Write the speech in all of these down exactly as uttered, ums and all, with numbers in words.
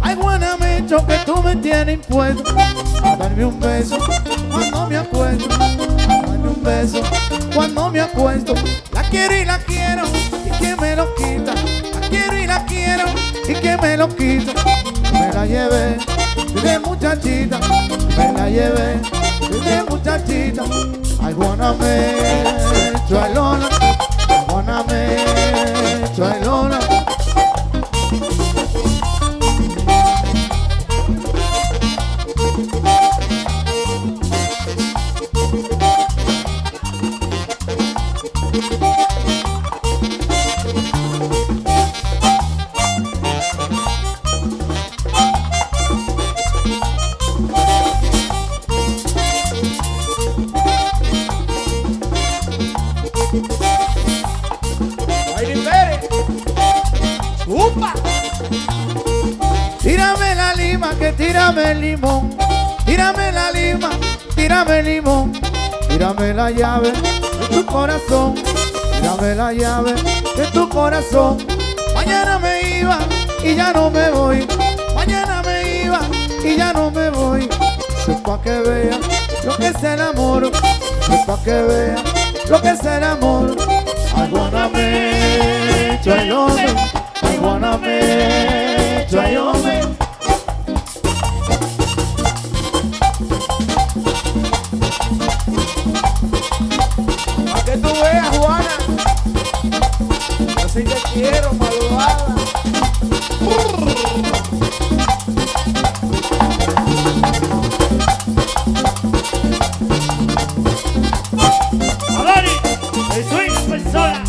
Ay, Guanamecho, que tú me tienes impuesto a darme un beso cuando me acuesto, a darme un beso cuando me acuesto. La quiero y la quiero, y que me lo quita. La quiero y la quiero, y que me lo quita. Me la llevé desde muchachita, me la llevé desde muchachita. Ay, Guanamecho, ay, Lola, ay, Guanamecho, ay, Lola. Tírame la lima, que tírame el limón. Tírame la lima, tírame el limón. Tírame la llave de tu corazón. Tírame la llave de tu corazón. Mañana me iba y ya no me voy. Mañana me iba y ya no me voy. Eso es pa' que vea lo que es el amor. Eso es pa' que vea lo que es el amor. Ay, Guanamecho, ay, hombre. Ay, Guanamecho, ay, hombre. Pa' que tú veas, Juana, yo sí te quiero, malvada. Adoni, el swing en persona.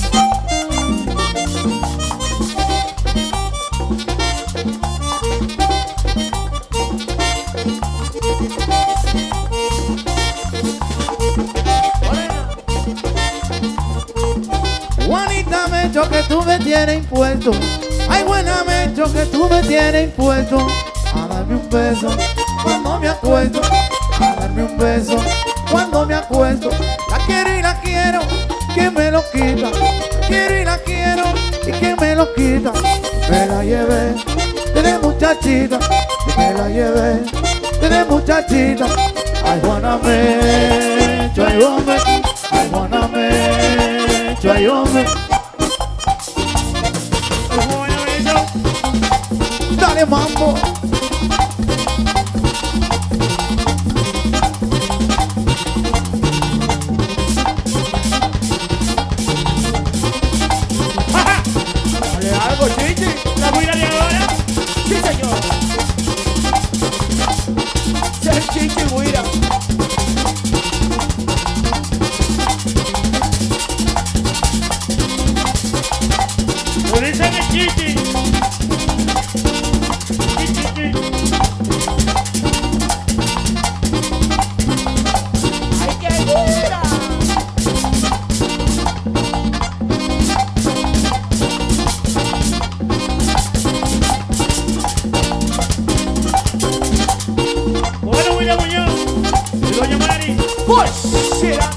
Juanita Mecho, que tú me tienes impuesto. Ay, buena Mecho, que tú me tienes impuesto a darme un beso cuando me acuesto, a darme un beso cuando me acuesto. La quiero y la quiero, que me lo quita. La quiero y la quiero, y que me lo quita. Me la llevé desde muchachita, me la llevé desde muchachita. Ay, Guanamecho, ay, hombre. Ay, Guanamecho, ay, hombre. Dale, mambo. Dale algo, chichi. La buena de ahora. Sí, señor. Ser chichi, buira. Lo dicen el chichi. Chichi. ¡Ay, qué buira! Bueno, William Muñoz. Y doña Mari. Pues será.